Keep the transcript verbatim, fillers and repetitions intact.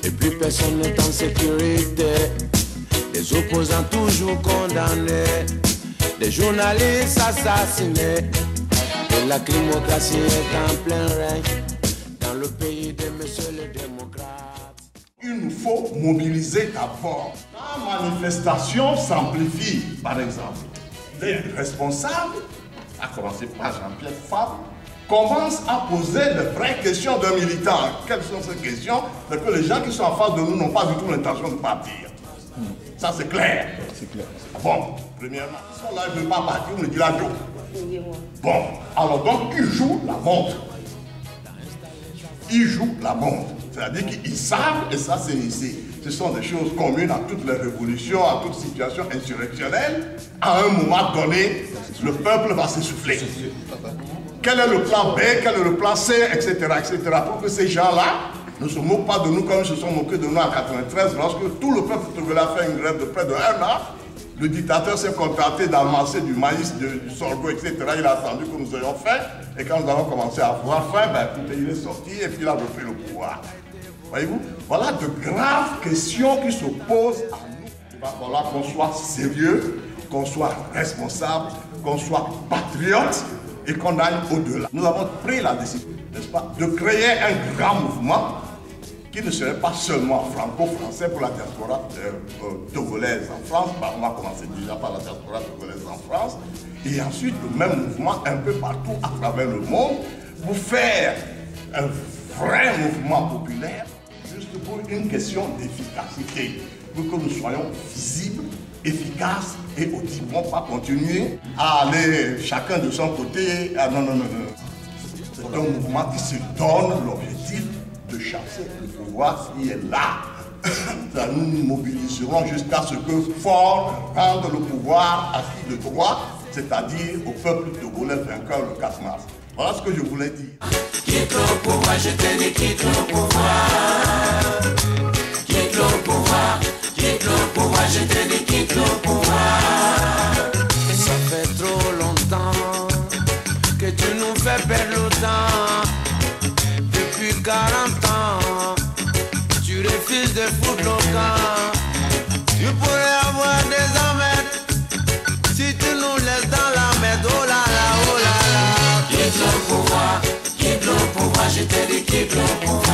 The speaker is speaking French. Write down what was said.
et plus personne n'est en sécurité. Les opposants toujours condamnés, des journalistes assassinés, et la démocratie est en plein règne dans le pays de monsieur le démocrate. Il nous faut mobiliser d'abord. La manifestation s'amplifie, par exemple. Les responsables, à commencer par Jean-Pierre Fabre, commencent à poser les vraies questions d'un militant. Quelles sont ces questions? C'est que les gens qui sont en face de nous n'ont pas du tout l'intention de partir. Ça, c'est clair. C'est clair. Bon, premièrement, ils sont là, ils ne veulent pas partir, on le dit là, jo. Bon, alors donc, ils jouent la montre. Ils jouent la montre. C'est-à-dire qu'ils savent, et ça, c'est, ce sont des choses communes à toutes les révolutions, à toute situation insurrectionnelle. À un moment donné, le peuple va s'essouffler. Quel est le plan B, quel est le plan C, et cetera, et cetera, pour que ces gens-là ne se moquent pas de nous comme ils se sont moqués de nous en quatre-vingt-treize, lorsque tout le peuple togolais a fait une grève de près de un an. Le dictateur s'est contenté d'amasser du maïs, du, du sorgho, et cetera. Il a attendu que nous ayons faim. Et quand nous avons commencé à avoir faim, ben, écoutez, il est sorti et puis il a repris le pouvoir. Voyez-vous? Voilà de graves questions qui se posent à nous. Il va falloir qu'on soit sérieux, qu'on soit responsable, qu'on soit patriote et qu'on aille au-delà. Nous avons pris la décision, n'est-ce pas, de créer un grand mouvement qui ne serait pas seulement franco-français pour la diaspora euh, euh, togolaise en France. Bah, on va commencer déjà par la diaspora togolaise en France. Et ensuite, le même mouvement un peu partout à travers le monde pour faire un vrai mouvement populaire, juste pour une question d'efficacité, pour que nous soyons visibles, efficaces et audibles. On ne va pas continuer à aller chacun de son côté. Ah non, non, non, non. C'est un mouvement qui se donne l'objectif de chasser le pouvoir qui est là. Nous nous mobiliserons jusqu'à ce que Ford rende le pouvoir acquis de droit, c'est-à-dire au peuple togolais vainqueur le quatre mars. Voilà ce que je voulais dire. Quitte le pouvoir, je te dis quitte le pouvoir. Quitte le pouvoir, quitte le pouvoir, je te dis quitte le pouvoir. Ça fait trop longtemps que tu nous fais perdre le temps. Depuis quarante ans, tu refuses de foutre le camp. Tu pourrais avoir des emmerdes si tu nous laisses dans la merde. Oh là là, oh là là. Quitte le pouvoir, quitte le pouvoir, je te dis quitte le pouvoir.